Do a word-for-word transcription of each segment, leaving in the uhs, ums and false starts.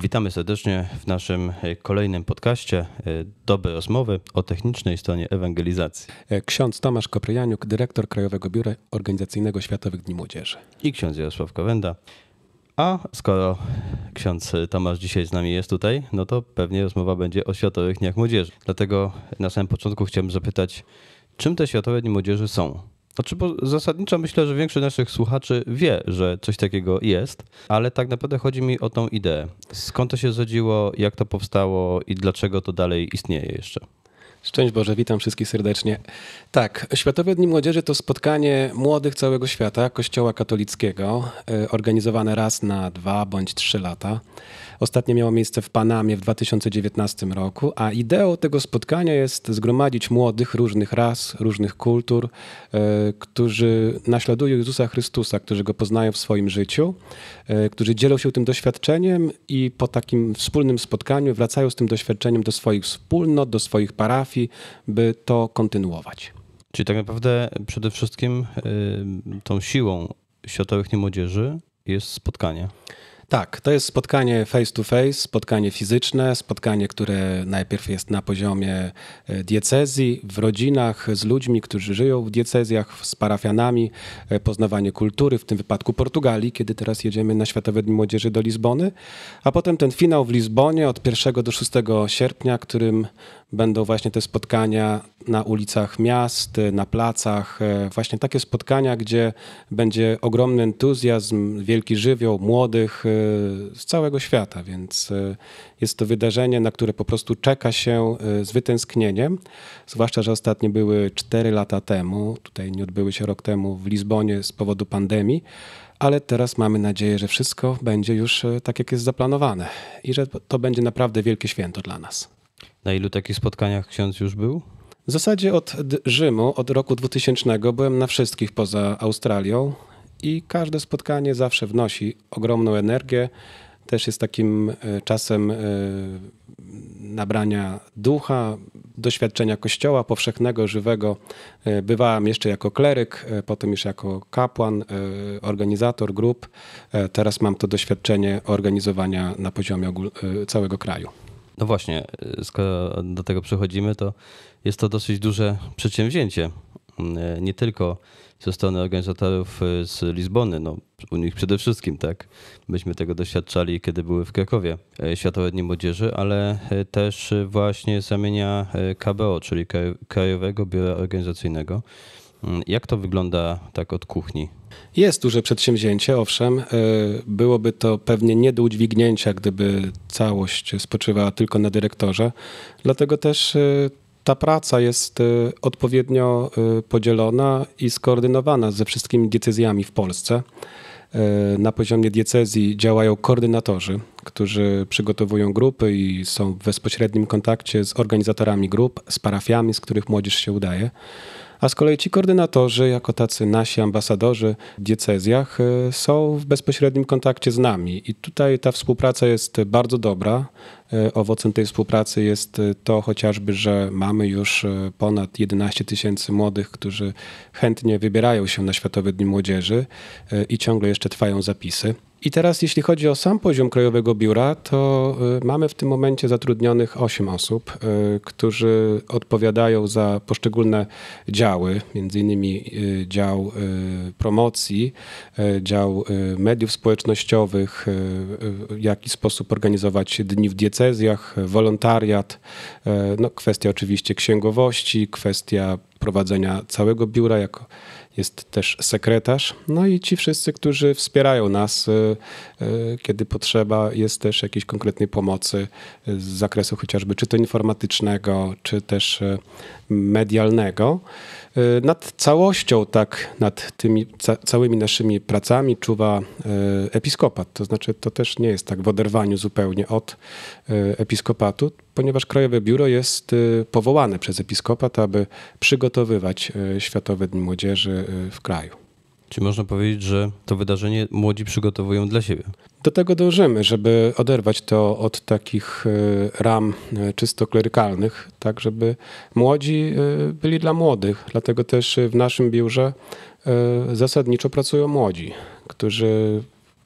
Witamy serdecznie w naszym kolejnym podcaście Dobre Rozmowy o technicznej stronie ewangelizacji. Ksiądz Tomasz Kopryjaniuk, dyrektor Krajowego Biura Organizacyjnego Światowych Dni Młodzieży. I ksiądz Jarosław Kowenda. A skoro ksiądz Tomasz dzisiaj z nami jest tutaj, no to pewnie rozmowa będzie o Światowych Dniach Młodzieży. Dlatego na samym początku chciałbym zapytać, czym te Światowe Dni Młodzieży są? Znaczy, bo zasadniczo myślę, że większość naszych słuchaczy wie, że coś takiego jest, ale tak naprawdę chodzi mi o tą ideę. Skąd to się zrodziło, jak to powstało i dlaczego to dalej istnieje jeszcze? Szczęść Boże, witam wszystkich serdecznie. Tak, Światowe Dni Młodzieży to spotkanie młodych całego świata, Kościoła katolickiego, organizowane raz na dwa bądź trzy lata. Ostatnie miało miejsce w Panamie w dwa tysiące dziewiętnastym roku, a ideą tego spotkania jest zgromadzić młodych różnych ras, różnych kultur, którzy naśladują Jezusa Chrystusa, którzy Go poznają w swoim życiu, którzy dzielą się tym doświadczeniem i po takim wspólnym spotkaniu wracają z tym doświadczeniem do swoich wspólnot, do swoich parafii, by to kontynuować. Czyli tak naprawdę przede wszystkim tą siłą Światowych Dni Młodzieży jest spotkanie. Tak, to jest spotkanie face to face, spotkanie fizyczne, spotkanie, które najpierw jest na poziomie diecezji, w rodzinach, z ludźmi, którzy żyją w diecezjach, z parafianami, poznawanie kultury, w tym wypadku Portugalii, kiedy teraz jedziemy na Światowe Dni Młodzieży do Lizbony, a potem ten finał w Lizbonie od pierwszego do szóstego sierpnia, którym będą właśnie te spotkania na ulicach miast, na placach, właśnie takie spotkania, gdzie będzie ogromny entuzjazm, wielki żywioł młodych z całego świata, więc jest to wydarzenie, na które po prostu czeka się z wytęsknieniem, zwłaszcza, że ostatnie były cztery lata temu, tutaj nie odbyły się rok temu w Lizbonie z powodu pandemii, ale teraz mamy nadzieję, że wszystko będzie już tak, jak jest zaplanowane i że to będzie naprawdę wielkie święto dla nas. Na ilu takich spotkaniach ksiądz już był? W zasadzie od Rzymu, od roku dwutysięcznego byłem na wszystkich poza Australią i każde spotkanie zawsze wnosi ogromną energię. Też jest takim czasem nabrania ducha, doświadczenia Kościoła powszechnego, żywego. Bywałem jeszcze jako kleryk, potem już jako kapłan, organizator grup. Teraz mam to doświadczenie organizowania na poziomie całego kraju. No właśnie, skoro do tego przechodzimy, to jest to dosyć duże przedsięwzięcie. Nie tylko ze strony organizatorów z Lizbony, no u nich przede wszystkim, tak. Myśmy tego doświadczali, kiedy były w Krakowie Światowe Dni Młodzieży, ale też właśnie z ramienia K B O, czyli Krajowego Biura Organizacyjnego. Jak to wygląda tak od kuchni? Jest duże przedsięwzięcie, owszem. Byłoby to pewnie nie do udźwignięcia, gdyby całość spoczywała tylko na dyrektorze. Dlatego też ta praca jest odpowiednio podzielona i skoordynowana ze wszystkimi diecezjami w Polsce. Na poziomie diecezji działają koordynatorzy, którzy przygotowują grupy i są w bezpośrednim kontakcie z organizatorami grup, z parafiami, z których młodzież się udaje. A z kolei ci koordynatorzy, jako tacy nasi ambasadorzy w diecezjach, są w bezpośrednim kontakcie z nami. I tutaj ta współpraca jest bardzo dobra. Owocem tej współpracy jest to chociażby, że mamy już ponad jedenaście tysięcy młodych, którzy chętnie wybierają się na Światowe Dni Młodzieży i ciągle jeszcze trwają zapisy. I teraz jeśli chodzi o sam poziom Krajowego Biura, to mamy w tym momencie zatrudnionych osiem osób, którzy odpowiadają za poszczególne działy, między innymi dział promocji, dział mediów społecznościowych, w jaki sposób organizować dni w diecezjach, wolontariat, no kwestia oczywiście księgowości, kwestia prowadzenia całego biura, jako jest też sekretarz, no i ci wszyscy, którzy wspierają nas, kiedy potrzeba jest też jakiejś konkretnej pomocy z zakresu chociażby czy to informatycznego, czy też medialnego. Nad całością, tak, nad tymi ca- całymi naszymi pracami czuwa episkopat. To znaczy to też nie jest tak w oderwaniu zupełnie od episkopatu, ponieważ Krajowe Biuro jest powołane przez episkopat, aby przygotowywać Światowe Dni Młodzieży w kraju. Czy można powiedzieć, że to wydarzenie młodzi przygotowują dla siebie? Do tego dążymy, żeby oderwać to od takich ram czysto klerykalnych, tak żeby młodzi byli dla młodych. Dlatego też w naszym biurze zasadniczo pracują młodzi, którzy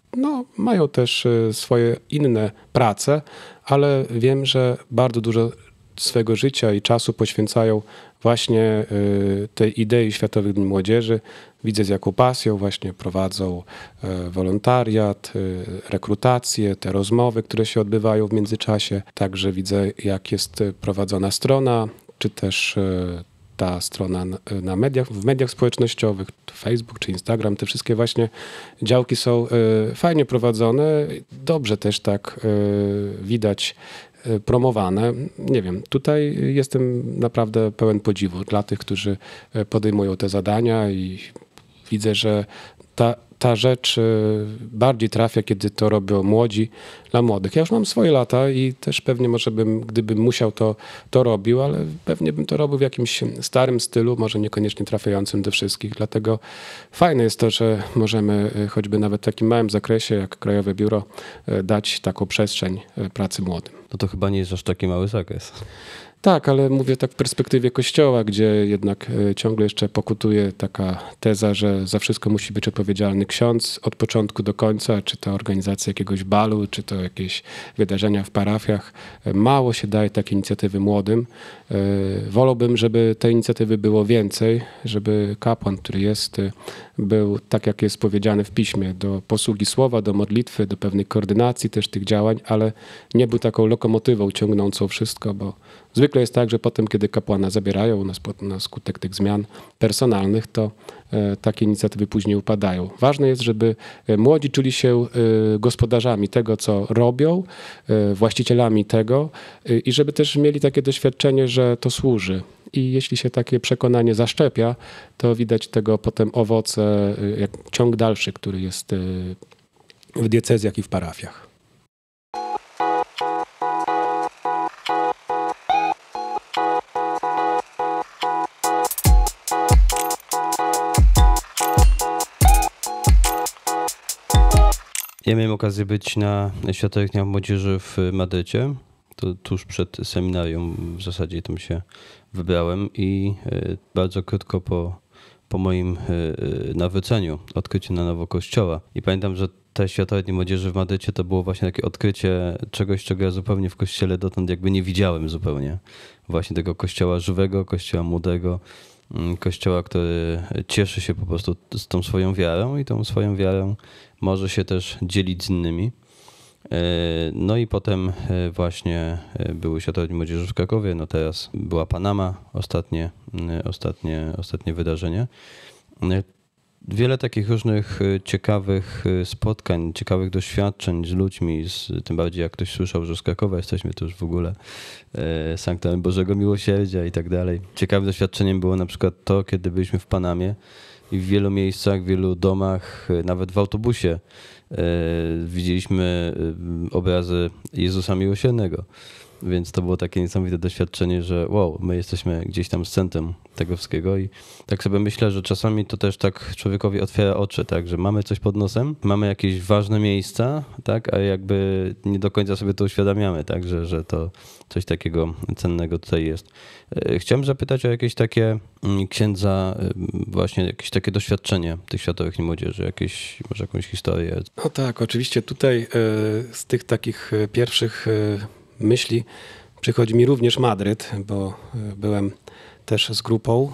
no, mają też swoje inne prace, ale wiem, że bardzo dużo swego życia i czasu poświęcają właśnie tej idei Światowych Dni Młodzieży. Widzę, z jaką pasją właśnie prowadzą wolontariat, rekrutację, te rozmowy, które się odbywają w międzyczasie. Także widzę, jak jest prowadzona strona, czy też ta strona na mediach, w mediach społecznościowych, Facebook czy Instagram, te wszystkie właśnie działki są fajnie prowadzone, dobrze też tak widać promowane. Nie wiem, tutaj jestem naprawdę pełen podziwu dla tych, którzy podejmują te zadania i widzę, że ta, ta rzecz bardziej trafia, kiedy to robią młodzi dla młodych. Ja już mam swoje lata i też pewnie może bym, gdybym musiał, to, to robił, ale pewnie bym to robił w jakimś starym stylu, może niekoniecznie trafiającym do wszystkich. Dlatego fajne jest to, że możemy choćby nawet w takim małym zakresie jak Krajowe Biuro dać taką przestrzeń pracy młodym. No to chyba nie jest aż taki mały zakres. Tak, ale mówię tak w perspektywie Kościoła, gdzie jednak ciągle jeszcze pokutuje taka teza, że za wszystko musi być odpowiedzialny ksiądz od początku do końca, czy to organizacja jakiegoś balu, czy to jakieś wydarzenia w parafiach. Mało się daje takiej inicjatywy młodym. Wolałbym, żeby tej inicjatywy było więcej, żeby kapłan, który jest, był tak, jak jest powiedziane w piśmie, do posługi słowa, do modlitwy, do pewnej koordynacji też tych działań, ale nie był taką lokomotywą ciągnącą wszystko, bo zwykle jest tak, że potem, kiedy kapłana zabierają na, na skutek tych zmian personalnych, to e, takie inicjatywy później upadają. Ważne jest, żeby młodzi czuli się e, gospodarzami tego, co robią, e, właścicielami tego e, i żeby też mieli takie doświadczenie, że to służy. I jeśli się takie przekonanie zaszczepia, to widać tego potem owoce, e, jak ciąg dalszy, który jest e, w diecezjach i w parafiach. Ja miałem okazję być na Światowych Dniach Młodzieży w Madrycie. To tuż przed seminarium w zasadzie tam się wybrałem i bardzo krótko po, po moim nawróceniu, odkryciu na nowo kościoła. I pamiętam, że te Światowe Dni Młodzieży w Madrycie to było właśnie takie odkrycie czegoś, czego ja zupełnie w kościele dotąd jakby nie widziałem zupełnie. Właśnie tego kościoła żywego, kościoła młodego, kościoła, który cieszy się po prostu z tą swoją wiarą i tą swoją wiarą może się też dzielić z innymi. No i potem właśnie były Światowe Dni Młodzieży w Krakowie, no teraz była Panama, ostatnie, ostatnie, ostatnie wydarzenie. Wiele takich różnych ciekawych spotkań, ciekawych doświadczeń z ludźmi, z, tym bardziej jak ktoś słyszał, że z Krakowa jesteśmy, to już w ogóle e, sanktuarium Bożego Miłosierdzia i tak dalej. Ciekawym doświadczeniem było na przykład to, kiedy byliśmy w Panamie i w wielu miejscach, w wielu domach, nawet w autobusie e, widzieliśmy obrazy Jezusa Miłosiernego. Więc to było takie niesamowite doświadczenie, że wow, my jesteśmy gdzieś tam z centrum tego wszystkiego i tak sobie myślę, że czasami to też tak człowiekowi otwiera oczy, tak, że mamy coś pod nosem, mamy jakieś ważne miejsca, tak, a jakby nie do końca sobie to uświadamiamy, tak, że, że to coś takiego cennego tutaj jest. Chciałem zapytać o jakieś takie księdza, właśnie jakieś takie doświadczenie tych Światowych Dni Młodzieży, jakieś, może jakąś historię. No tak, oczywiście tutaj z tych takich pierwszych myśli przychodzi mi również Madryt, bo byłem też z grupą.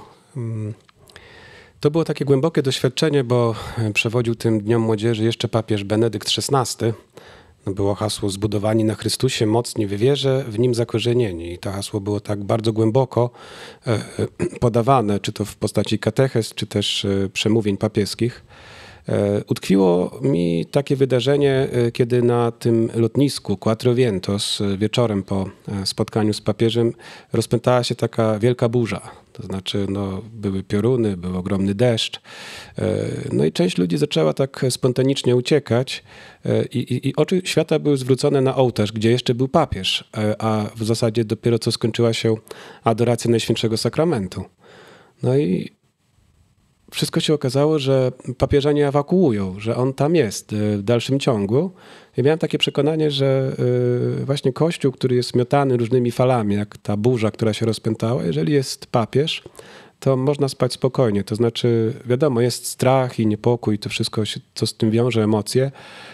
To było takie głębokie doświadczenie, bo przewodził tym Dniom Młodzieży jeszcze papież Benedykt szesnasty. Było hasło zbudowani na Chrystusie, mocni w wierze, w Nim zakorzenieni. I to hasło było tak bardzo głęboko podawane, czy to w postaci katechez, czy też przemówień papieskich. Utkwiło mi takie wydarzenie, kiedy na tym lotnisku Quattro Vientos wieczorem po spotkaniu z papieżem rozpętała się taka wielka burza. To znaczy no, były pioruny, był ogromny deszcz. No i część ludzi zaczęła tak spontanicznie uciekać i, i, i oczy świata były zwrócone na ołtarz, gdzie jeszcze był papież, a w zasadzie dopiero co skończyła się adoracja Najświętszego Sakramentu. No i wszystko się okazało, że papieża nie ewakuują, że on tam jest w dalszym ciągu. Ja miałem takie przekonanie, że właśnie Kościół, który jest miotany różnymi falami, jak ta burza, która się rozpętała, jeżeli jest papież, to można spać spokojnie. To znaczy, wiadomo, jest strach i niepokój, to wszystko, się, co z tym wiąże, emocje,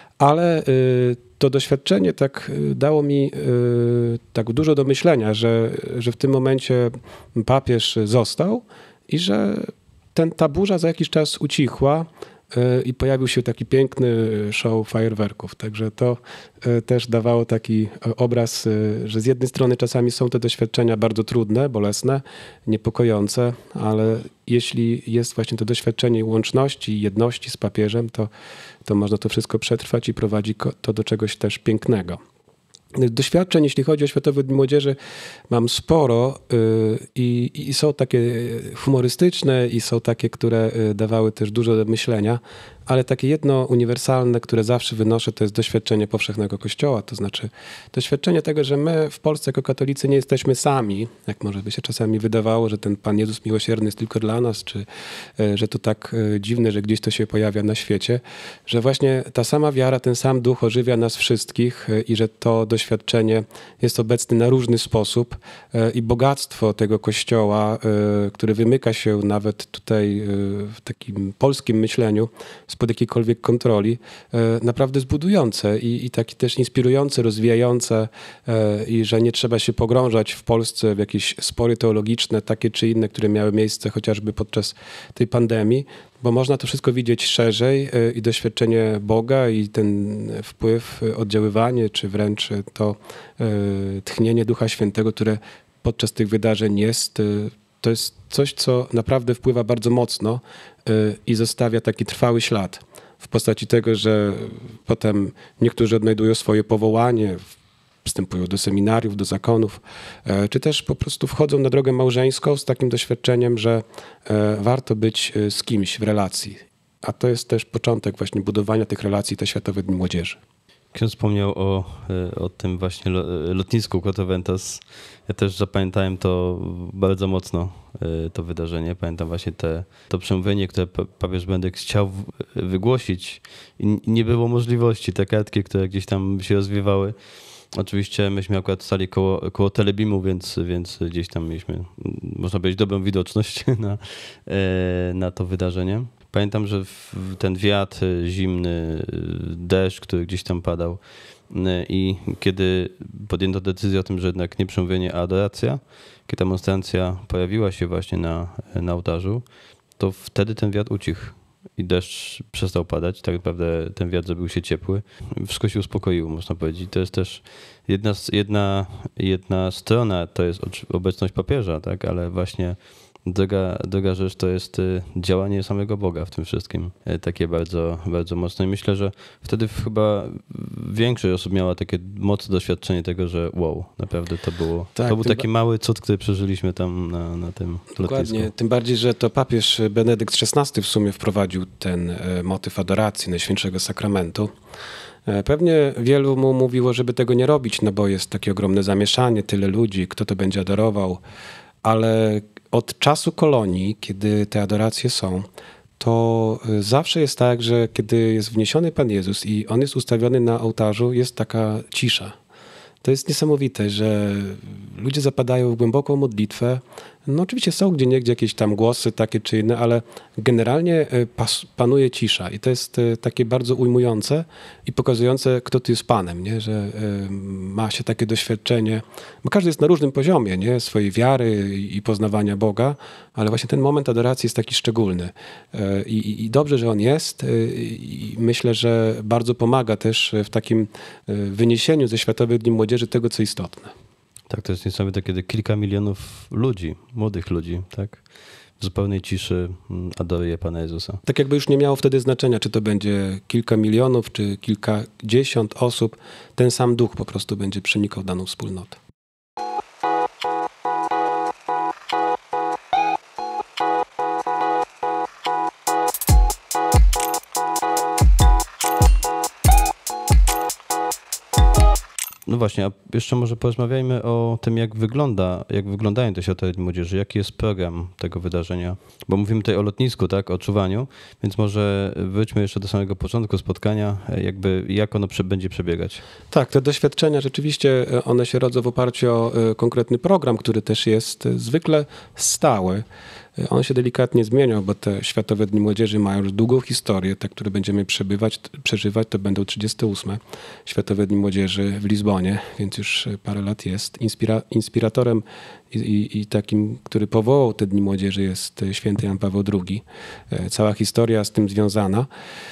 ale y, to doświadczenie tak y, dało mi y, tak dużo do myślenia, że, że w tym momencie papież został i że ten, ta burza za jakiś czas ucichła y, i pojawił się taki piękny show fajerwerków. Także to y, też dawało taki obraz, y, że z jednej strony czasami są te doświadczenia bardzo trudne, bolesne, niepokojące, ale jeśli jest właśnie to doświadczenie łączności, jedności z papieżem, to to można to wszystko przetrwać i prowadzi to do czegoś też pięknego. Doświadczeń, jeśli chodzi o Światowy Dzień Młodzieży, mam sporo yy, i, i są takie humorystyczne i są takie, które dawały też dużo do myślenia, ale takie jedno uniwersalne, które zawsze wynoszę, to jest doświadczenie powszechnego Kościoła, to znaczy doświadczenie tego, że my w Polsce jako katolicy nie jesteśmy sami, jak może by się czasami wydawało, że ten Pan Jezus miłosierny jest tylko dla nas, czy że to tak dziwne, że gdzieś to się pojawia na świecie, że właśnie ta sama wiara, ten sam duch ożywia nas wszystkich i że to doświadczenie jest obecne na różny sposób i bogactwo tego Kościoła, które wymyka się nawet tutaj w takim polskim myśleniu, spod jakiejkolwiek kontroli, naprawdę zbudujące i, i takie też inspirujące, rozwijające i że nie trzeba się pogrążać w Polsce w jakieś spory teologiczne, takie czy inne, które miały miejsce chociażby podczas tej pandemii, bo można to wszystko widzieć szerzej i doświadczenie Boga i ten wpływ, oddziaływanie, czy wręcz to tchnienie Ducha Świętego, które podczas tych wydarzeń jest, to jest coś, co naprawdę wpływa bardzo mocno i zostawia taki trwały ślad w postaci tego, że potem niektórzy odnajdują swoje powołanie, wstępują do seminariów, do zakonów, czy też po prostu wchodzą na drogę małżeńską z takim doświadczeniem, że warto być z kimś w relacji. A to jest też początek właśnie budowania tych relacji, te Światowe Dni Młodzieży. Ksiądz wspomniał o, o tym właśnie lotnisku Kotoventos. Ja też zapamiętałem to bardzo mocno, to wydarzenie. Pamiętam właśnie te, to przemówienie, które papież Benedykt chciał wygłosić i nie było możliwości. Te kartki, które gdzieś tam się rozwiewały. Oczywiście myśmy akurat stali koło, koło Telebimu, więc, więc gdzieś tam mieliśmy, można powiedzieć, dobrą widoczność na, na to wydarzenie. Pamiętam, że ten wiatr zimny, deszcz, który gdzieś tam padał i kiedy podjęto decyzję o tym, że jednak nie przemówienie, a adoracja, kiedy ta monstrancja pojawiła się właśnie na, na ołtarzu, to wtedy ten wiatr ucichł i deszcz przestał padać. Tak naprawdę ten wiatr zrobił się ciepły. Wszystko się uspokoiło, można powiedzieć. To jest też jedna, jedna, jedna strona, to jest obecność papieża, tak, ale właśnie Druga, druga rzecz to jest działanie samego Boga w tym wszystkim. Takie bardzo, bardzo mocne. I myślę, że wtedy chyba większość osób miała takie mocne doświadczenie tego, że wow, naprawdę to było. Tak, to był taki ba- mały cud, który przeżyliśmy tam na, na tym Dokładnie. lotnisku. Tym bardziej, że to papież Benedykt szesnasty w sumie wprowadził ten motyw adoracji Najświętszego Sakramentu. Pewnie wielu mu mówiło, żeby tego nie robić, no bo jest takie ogromne zamieszanie, tyle ludzi, kto to będzie adorował, ale od czasu kolonii, kiedy te adoracje są, to zawsze jest tak, że kiedy jest wniesiony Pan Jezus i On jest ustawiony na ołtarzu, jest taka cisza. To jest niesamowite, że ludzie zapadają w głęboką modlitwę. No oczywiście są gdzieniegdzie jakieś tam głosy takie czy inne, ale generalnie pas, panuje cisza i to jest takie bardzo ujmujące i pokazujące, kto tu jest Panem, nie? Że ma się takie doświadczenie, bo każdy jest na różnym poziomie, nie? Swojej wiary i poznawania Boga, ale właśnie ten moment adoracji jest taki szczególny i, i, i dobrze, że on jest i myślę, że bardzo pomaga też w takim wyniesieniu ze Światowych Dni Młodzieży tego, co istotne. Tak, to jest niesamowite, kiedy kilka milionów ludzi, młodych ludzi, tak, w zupełnej ciszy adoruje Pana Jezusa. Tak jakby już nie miało wtedy znaczenia, czy to będzie kilka milionów, czy kilkadziesiąt osób, ten sam duch po prostu będzie przenikał daną wspólnotę. No właśnie, a jeszcze może porozmawiajmy o tym, jak wygląda, jak wyglądają te Światowe Dni Młodzieży, jaki jest program tego wydarzenia, bo mówimy tutaj o lotnisku, tak, o czuwaniu, więc może wróćmy jeszcze do samego początku spotkania, jakby jak ono będzie przebiegać. Tak, te doświadczenia rzeczywiście, one się rodzą w oparciu o konkretny program, który też jest zwykle stały. On się delikatnie zmieniał, bo te Światowe Dni Młodzieży mają już długą historię. Te, które będziemy przebywać, przeżywać, to będą trzydzieste ósme Światowe Dni Młodzieży w Lizbonie, więc już parę lat jest. Inspira- inspiratorem i, i, i takim, który powołał te Dni Młodzieży, jest święty Jan Paweł drugi. Cała historia z tym związana.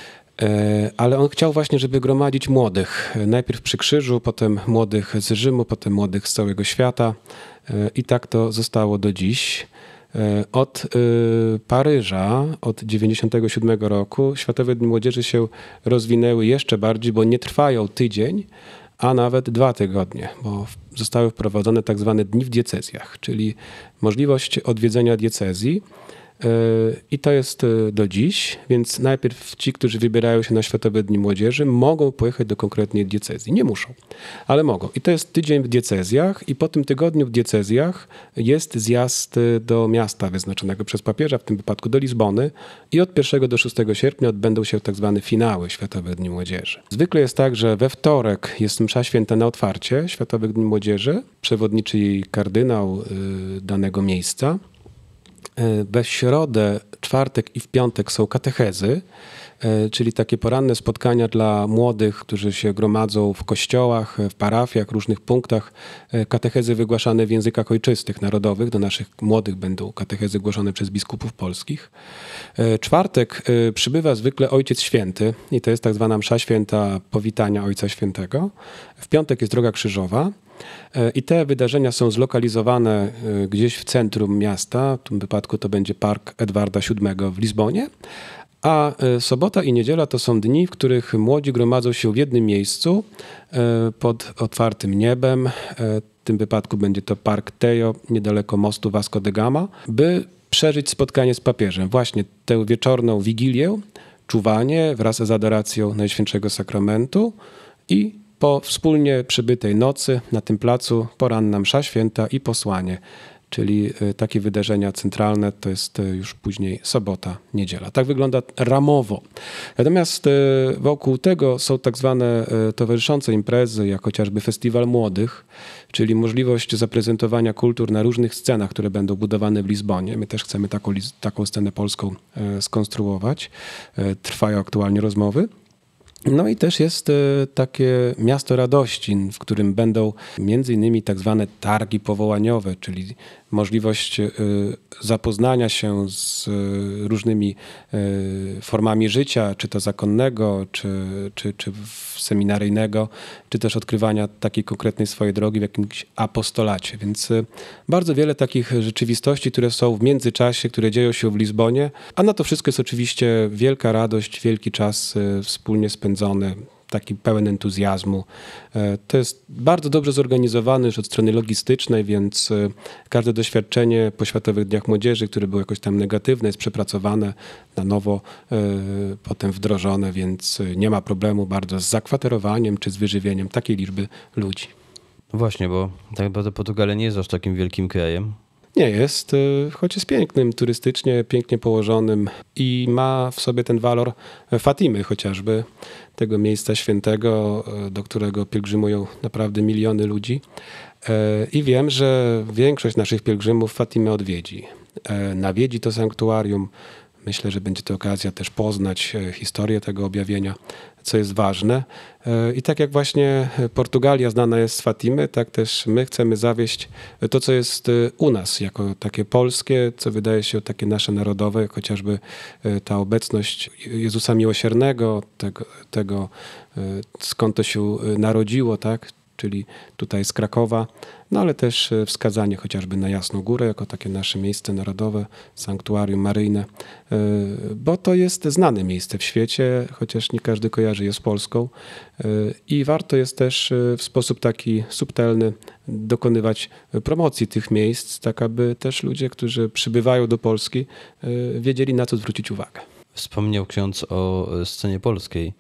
Ale on chciał właśnie, żeby gromadzić młodych. Najpierw przy krzyżu, potem młodych z Rzymu, potem młodych z całego świata. I tak to zostało do dziś. Od Paryża, od dziewięćdziesiątego siódmego roku Światowe Dni Młodzieży się rozwinęły jeszcze bardziej, bo nie trwają tydzień, a nawet dwa tygodnie, bo zostały wprowadzone tak zwane dni w diecezjach, czyli możliwość odwiedzenia diecezji. I to jest do dziś, więc najpierw ci, którzy wybierają się na Światowe Dni Młodzieży, mogą pojechać do konkretnej diecezji. Nie muszą, ale mogą. I to jest tydzień w diecezjach i po tym tygodniu w diecezjach jest zjazd do miasta wyznaczonego przez papieża, w tym wypadku do Lizbony, i od pierwszego do szóstego sierpnia odbędą się tak zwane finały Światowych Dni Młodzieży. Zwykle jest tak, że we wtorek jest msza święta na otwarcie Światowych Dni Młodzieży, przewodniczy jej kardynał danego miejsca. We środę, czwartek i w piątek są katechezy, czyli takie poranne spotkania dla młodych, którzy się gromadzą w kościołach, w parafiach, różnych punktach. Katechezy wygłaszane w językach ojczystych, narodowych. Do naszych młodych będą katechezy głoszone przez biskupów polskich. Czwartek przybywa zwykle Ojciec Święty i to jest tak zwana msza święta powitania Ojca Świętego. W piątek jest droga krzyżowa. I te wydarzenia są zlokalizowane gdzieś w centrum miasta. W tym wypadku to będzie Park Edwarda siódmego w Lizbonie. A sobota i niedziela to są dni, w których młodzi gromadzą się w jednym miejscu pod otwartym niebem. W tym wypadku będzie to Park Tejo, niedaleko mostu Vasco da Gama, by przeżyć spotkanie z papieżem. Właśnie tę wieczorną wigilię, czuwanie wraz z adoracją Najświętszego Sakramentu i po wspólnie przybytej nocy na tym placu poranna msza święta i posłanie, czyli takie wydarzenia centralne to jest już później sobota, niedziela. Tak wygląda ramowo. Natomiast wokół tego są tak zwane towarzyszące imprezy, jak chociażby Festiwal Młodych, czyli możliwość zaprezentowania kultur na różnych scenach, które będą budowane w Lizbonie. My też chcemy taką, taką scenę polską skonstruować. Trwają aktualnie rozmowy. No i też jest takie miasto radości, w którym będą między innymi tak zwane targi powołaniowe, czyli możliwość zapoznania się z różnymi formami życia, czy to zakonnego, czy, czy, czy seminaryjnego, czy też odkrywania takiej konkretnej swojej drogi w jakimś apostolacie. Więc bardzo wiele takich rzeczywistości, które są w międzyczasie, które dzieją się w Lizbonie, a na to wszystko jest oczywiście wielka radość, wielki czas wspólnie spędzony, taki pełen entuzjazmu. To jest bardzo dobrze zorganizowane już od strony logistycznej, więc każde doświadczenie po Światowych Dniach Młodzieży, które było jakoś tam negatywne, jest przepracowane na nowo, potem wdrożone, więc nie ma problemu bardzo z zakwaterowaniem czy z wyżywieniem takiej liczby ludzi. Właśnie, bo tak naprawdę Portugalia nie jest aż takim wielkim krajem. Nie jest, choć jest pięknym, turystycznie, pięknie położonym i ma w sobie ten walor Fatimy chociażby, tego miejsca świętego, do którego pielgrzymują naprawdę miliony ludzi. I wiem, że większość naszych pielgrzymów Fatimę odwiedzi. Nawiedzi to sanktuarium. Myślę, że będzie to okazja też poznać historię tego objawienia, co jest ważne. I tak jak właśnie Portugalia znana jest z Fatimy, tak też my chcemy zawieść to, co jest u nas, jako takie polskie, co wydaje się takie nasze narodowe, jak chociażby ta obecność Jezusa Miłosiernego, tego, tego skąd to się narodziło, tak? Czyli tutaj z Krakowa, no ale też wskazanie chociażby na Jasną Górę, jako takie nasze miejsce narodowe, sanktuarium maryjne, bo to jest znane miejsce w świecie, chociaż nie każdy kojarzy je z Polską i warto jest też w sposób taki subtelny dokonywać promocji tych miejsc, tak aby też ludzie, którzy przybywają do Polski, wiedzieli, na co zwrócić uwagę. Wspomniał ksiądz o scenie polskiej.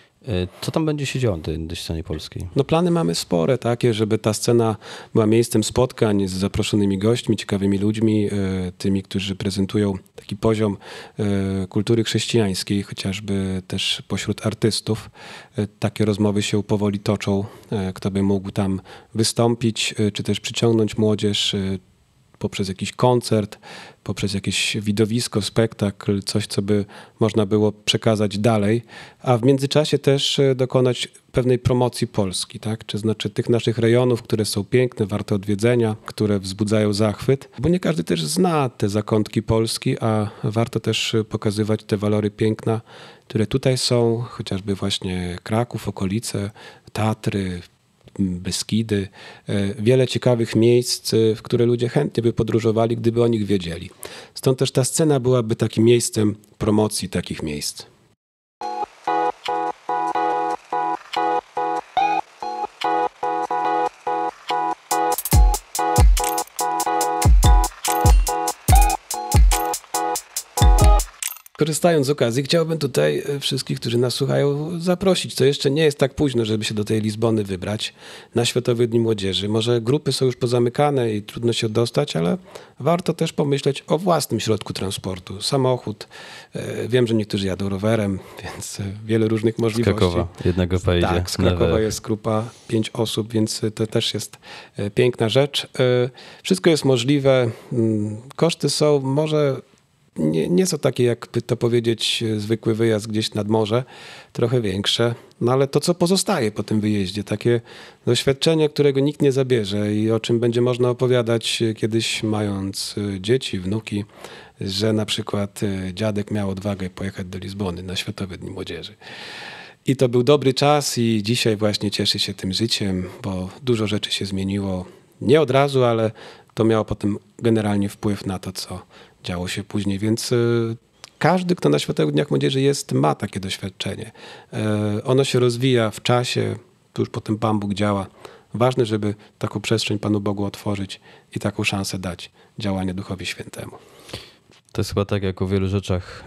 Co tam będzie się działo na tej scenie polskiej? No plany mamy spore takie, żeby ta scena była miejscem spotkań z zaproszonymi gośćmi, ciekawymi ludźmi, tymi, którzy prezentują taki poziom kultury chrześcijańskiej, chociażby też pośród artystów. Takie rozmowy się powoli toczą, kto by mógł tam wystąpić, czy też przyciągnąć młodzież, poprzez jakiś koncert, poprzez jakieś widowisko, spektakl, coś, co by można było przekazać dalej, a w międzyczasie też dokonać pewnej promocji Polski, tak? Czy znaczy tych naszych rejonów, które są piękne, warte odwiedzenia, które wzbudzają zachwyt, bo nie każdy też zna te zakątki Polski, a warto też pokazywać te walory piękna, które tutaj są, chociażby właśnie Kraków, okolice, Tatry, Beskidy, wiele ciekawych miejsc, w które ludzie chętnie by podróżowali, gdyby o nich wiedzieli. Stąd też ta scena byłaby takim miejscem promocji takich miejsc. Korzystając z okazji, chciałbym tutaj wszystkich, którzy nas słuchają, zaprosić. To jeszcze nie jest tak późno, żeby się do tej Lizbony wybrać na Światowe Dni Młodzieży. Może grupy są już pozamykane i trudno się dostać, ale warto też pomyśleć o własnym środku transportu. Samochód. Wiem, że niektórzy jadą rowerem, więc wiele różnych możliwości. Z Krakowa jednego pojedzie. Tak, z Krakowa jest grupa pięć osób, więc to też jest piękna rzecz. Wszystko jest możliwe. Koszty są może... Nie, nie są takie, jakby to powiedzieć, zwykły wyjazd gdzieś nad morze, trochę większe, no ale to, co pozostaje po tym wyjeździe, takie doświadczenie, którego nikt nie zabierze i o czym będzie można opowiadać kiedyś, mając dzieci, wnuki, że na przykład dziadek miał odwagę pojechać do Lizbony na Światowe Dni Młodzieży. I to był dobry czas i dzisiaj właśnie cieszy się tym życiem, bo dużo rzeczy się zmieniło. Nie od razu, ale to miało potem generalnie wpływ na to, co działo się później, więc każdy, kto na Światowych Dniach Młodzieży jest, ma takie doświadczenie. Ono się rozwija w czasie, tu już potem Pan Bóg działa. Ważne, żeby taką przestrzeń Panu Bogu otworzyć i taką szansę dać działania Duchowi Świętemu. To jest chyba tak, jak o wielu rzeczach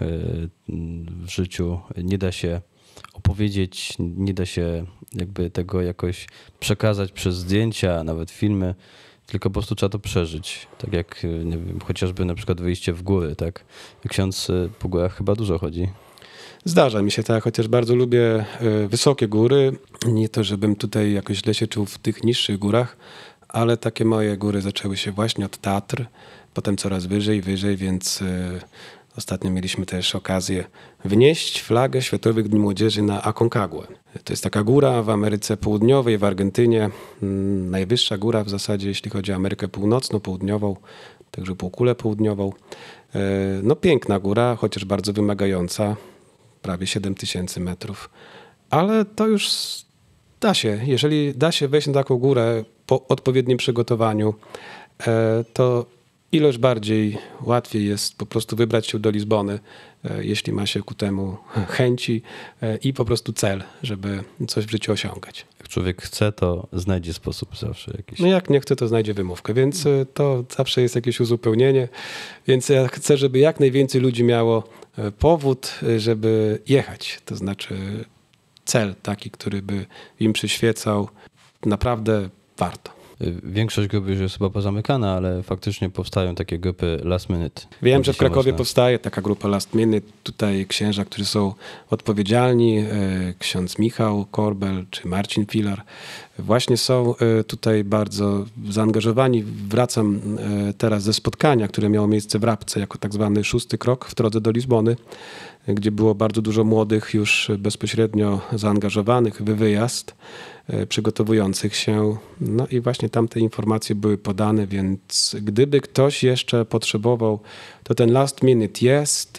w życiu nie da się opowiedzieć, nie da się jakby tego jakoś przekazać przez zdjęcia, nawet filmy, tylko po prostu trzeba to przeżyć. Tak jak, nie wiem, chociażby na przykład wyjście w góry, tak? Ksiądz po górach chyba dużo chodzi. Zdarza mi się tak, chociaż bardzo lubię wysokie góry. Nie to, żebym tutaj jakoś źle się czuł w tych niższych górach, ale takie moje góry zaczęły się właśnie od Tatr, potem coraz wyżej, wyżej, więc ostatnio mieliśmy też okazję wnieść flagę Światowych Dni Młodzieży na Aconcagua. To jest taka góra w Ameryce Południowej, w Argentynie. Najwyższa góra w zasadzie, jeśli chodzi o Amerykę Północną, Południową, także półkulę południową. No piękna góra, chociaż bardzo wymagająca, prawie siedem tysięcy metrów. Ale to już da się, jeżeli da się wejść na taką górę po odpowiednim przygotowaniu, to ileż bardziej łatwiej jest po prostu wybrać się do Lizbony, jeśli ma się ku temu chęci i po prostu cel, żeby coś w życiu osiągać. Jak człowiek chce, to znajdzie sposób zawsze jakiś. No jak nie chce, to znajdzie wymówkę, więc to zawsze jest jakieś uzupełnienie. Więc ja chcę, żeby jak najwięcej ludzi miało powód, żeby jechać. To znaczy cel taki, który by im przyświecał. Naprawdę warto. Większość grup już jest chyba pozamykana, ale faktycznie powstają takie grupy last minute. Wiem, że w Krakowie można... powstaje taka grupa last minute. Tutaj księża, którzy są odpowiedzialni, ksiądz Michał Korbel czy Marcin Filar, właśnie są tutaj bardzo zaangażowani. Wracam teraz ze spotkania, które miało miejsce w Rabce jako tak zwany szósty krok w drodze do Lizbony, gdzie było bardzo dużo młodych już bezpośrednio zaangażowanych w wyjazd, przygotowujących się. No i właśnie tam te informacje były podane, więc gdyby ktoś jeszcze potrzebował, to ten last minute jest.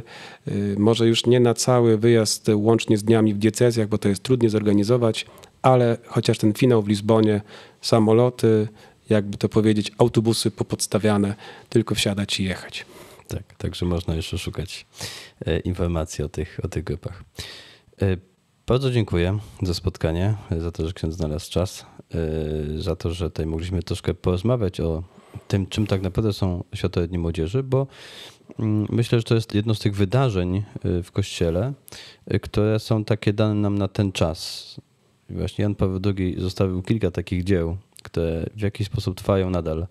Może już nie na cały wyjazd łącznie z dniami w diecezjach, bo to jest trudniej zorganizować, ale chociaż ten finał w Lizbonie, samoloty, jakby to powiedzieć, autobusy popodstawiane, tylko wsiadać i jechać. Tak, także można jeszcze szukać e, informacji o tych, o tych grupach. E, bardzo dziękuję za spotkanie, za to, że ksiądz znalazł czas, e, za to, że tutaj mogliśmy troszkę porozmawiać o tym, czym tak naprawdę są Światowe Dni Młodzieży, bo mm, myślę, że to jest jedno z tych wydarzeń w Kościele, e, które są takie dane nam na ten czas. Właśnie Jan Paweł drugi zostawił kilka takich dzieł, które w jakiś sposób trwają nadal.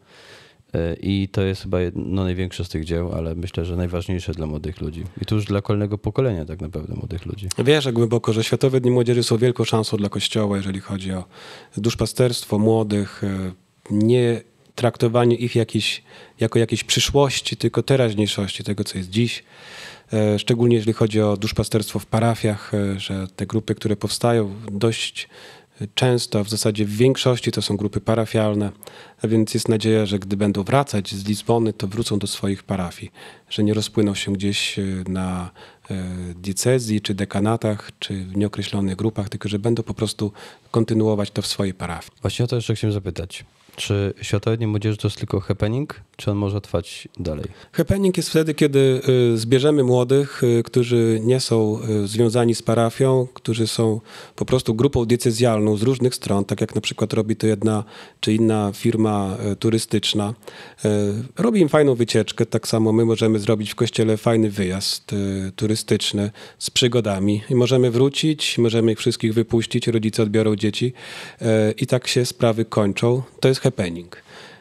I to jest chyba no, największe z tych dzieł, ale myślę, że najważniejsze dla młodych ludzi. I to już dla kolejnego pokolenia tak naprawdę młodych ludzi. Wierzę głęboko, że Światowe Dni Młodzieży są wielką szansą dla Kościoła, jeżeli chodzi o duszpasterstwo młodych. Nie traktowanie ich jakiejś, jako jakiejś przyszłości, tylko teraźniejszości, tego co jest dziś. E, Szczególnie jeżeli chodzi o duszpasterstwo w parafiach, e, że te grupy, które powstają dość często, w zasadzie w większości to są grupy parafialne, a więc jest nadzieja, że gdy będą wracać z Lizbony, to wrócą do swoich parafii, że nie rozpłyną się gdzieś na diecezji, czy dekanatach, czy w nieokreślonych grupach, tylko że będą po prostu kontynuować to w swojej parafii. Właśnie o to jeszcze chciałem zapytać. Czy Światowe Dni Młodzieży to jest tylko happening, czy on może trwać dalej? Happening jest wtedy, kiedy y, zbierzemy młodych, y, którzy nie są y, związani z parafią, którzy są po prostu grupą diecezjalną z różnych stron, tak jak na przykład robi to jedna czy inna firma y, turystyczna. Y, robi im fajną wycieczkę, tak samo my możemy zrobić w kościele fajny wyjazd y, turystyczny z przygodami i możemy wrócić, możemy ich wszystkich wypuścić, rodzice odbiorą dzieci y, i tak się sprawy kończą. To jest happening.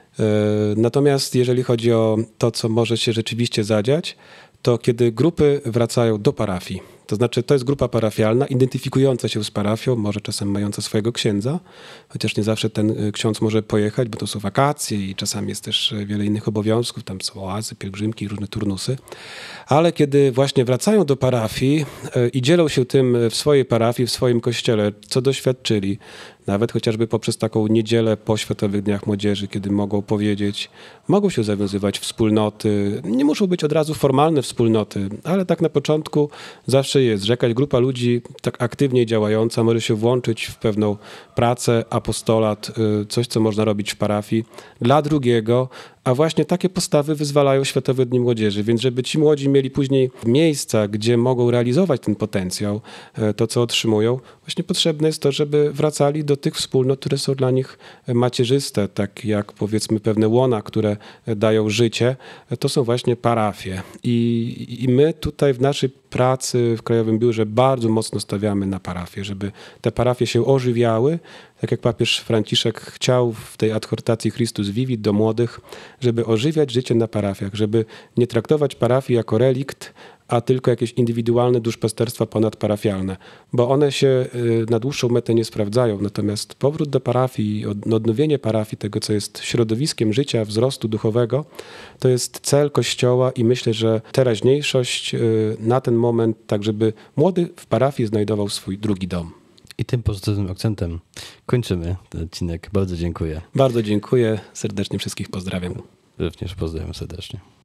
Natomiast jeżeli chodzi o to, co może się rzeczywiście zadziać, to kiedy grupy wracają do parafii, to znaczy to jest grupa parafialna, identyfikująca się z parafią, może czasem mająca swojego księdza, chociaż nie zawsze ten ksiądz może pojechać, bo to są wakacje i czasami jest też wiele innych obowiązków, tam są oazy, pielgrzymki, różne turnusy. Ale kiedy właśnie wracają do parafii i dzielą się tym w swojej parafii, w swoim kościele, co doświadczyli, nawet chociażby poprzez taką niedzielę po Światowych Dniach Młodzieży, kiedy mogą powiedzieć, mogą się zawiązywać wspólnoty, nie muszą być od razu formalne wspólnoty, ale tak na początku zawsze jest, że jakaś grupa ludzi tak aktywnie działająca może się włączyć w pewną pracę, apostolat, coś, co można robić w parafii dla drugiego, a właśnie takie postawy wyzwalają Światowe Dni Młodzieży, więc żeby ci młodzi mieli później miejsca, gdzie mogą realizować ten potencjał, to co otrzymują, właśnie potrzebne jest to, żeby wracali do tych wspólnot, które są dla nich macierzyste, tak jak powiedzmy pewne łona, które dają życie, to są właśnie parafie. I, i my tutaj w naszej pracy w Krajowym Biurze bardzo mocno stawiamy na parafie, żeby te parafie się ożywiały, tak jak papież Franciszek chciał w tej adhortacji Christus Vivit do młodych, żeby ożywiać życie na parafiach, żeby nie traktować parafii jako relikt, a tylko jakieś indywidualne duszpasterstwa ponadparafialne, bo one się na dłuższą metę nie sprawdzają. Natomiast powrót do parafii, odnowienie parafii, tego co jest środowiskiem życia, wzrostu duchowego, to jest cel Kościoła i myślę, że teraźniejszość na ten moment, tak żeby młody w parafii znajdował swój drugi dom. I tym pozytywnym akcentem kończymy ten odcinek. Bardzo dziękuję. Bardzo dziękuję, serdecznie wszystkich pozdrawiam. Również pozdrawiam serdecznie.